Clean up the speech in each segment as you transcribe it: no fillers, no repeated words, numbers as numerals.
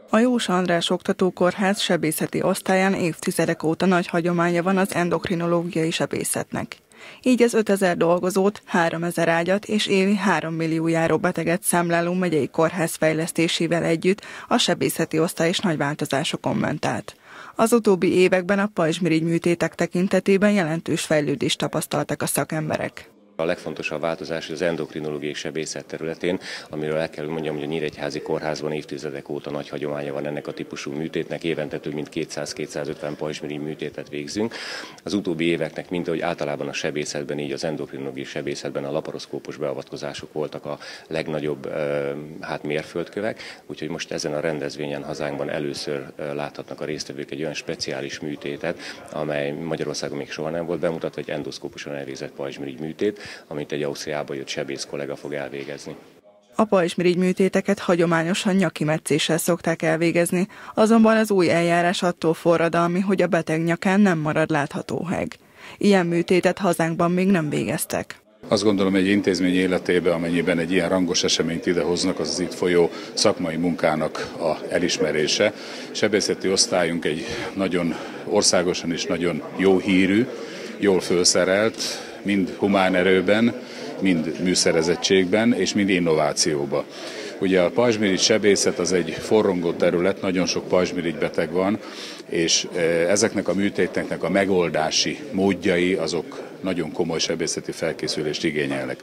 A Jós András Oktatókórház sebészeti osztályán évtizedek óta nagy hagyománya van az endokrinológiai sebészetnek. Így az 5000 dolgozót, 3000 ágyat és évi 3 millió járó beteget számláló megyei kórház fejlesztésével együtt a sebészeti osztály is nagy változásokon ment át. Az utóbbi években a pajzsmirigy műtétek tekintetében jelentős fejlődést tapasztaltak a szakemberek. A legfontosabb változás az endokrinológiai sebészet területén, amiről el kell mondjam, hogy a Nyíregyházi Kórházban évtizedek óta nagy hagyománya van ennek a típusú műtétnek, évente több mint 200-250 pajzsmirigy műtétet végzünk. Az utóbbi éveknek, mint ahogy általában a sebészetben, így az endokrinológiai sebészetben a laparoszkópos beavatkozások voltak a legnagyobb mérföldkövek, úgyhogy most ezen a rendezvényen hazánkban először láthatnak a résztvevők egy olyan speciális műtétet, amely Magyarországon még soha nem volt bemutatva, egy endoszkópuson elvégzett pajzsmirigy műtét, amit egy Ausztriába jött sebész kollega fog elvégezni. A pajzsmirigy műtéteket hagyományosan nyaki metszéssel szokták elvégezni, azonban az új eljárás attól forradalmi, hogy a beteg nyakán nem marad látható heg. Ilyen műtétet hazánkban még nem végeztek. Azt gondolom, egy intézmény életébe, amennyiben egy ilyen rangos eseményt idehoznak, az itt folyó szakmai munkának a elismerése. Sebészeti osztályunk egy nagyon országosan is nagyon jó hírű, jól fölszerelt, mind humán erőben, mind műszerezettségben és mind innovációban. Ugye a pajzsmirigy sebészet az egy forrongó terület, nagyon sok pajzsmirigy beteg van, és ezeknek a műtéteknek a megoldási módjai azok nagyon komoly sebészeti felkészülést igényelnek.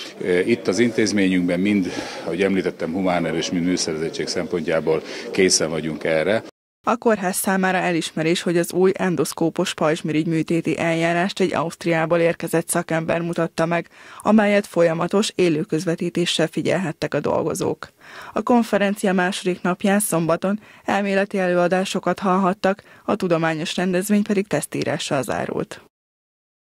Itt az intézményünkben mind, ahogy említettem, humán erő és mind műszerezettség szempontjából készen vagyunk erre. A kórház számára elismerés, hogy az új endoszkópos pajzsmirigy műtéti eljárást egy Ausztriából érkezett szakember mutatta meg, amelyet folyamatos élő közvetítéssel figyelhettek a dolgozók. A konferencia második napján szombaton elméleti előadásokat hallhattak, a tudományos rendezvény pedig tesztírással zárult.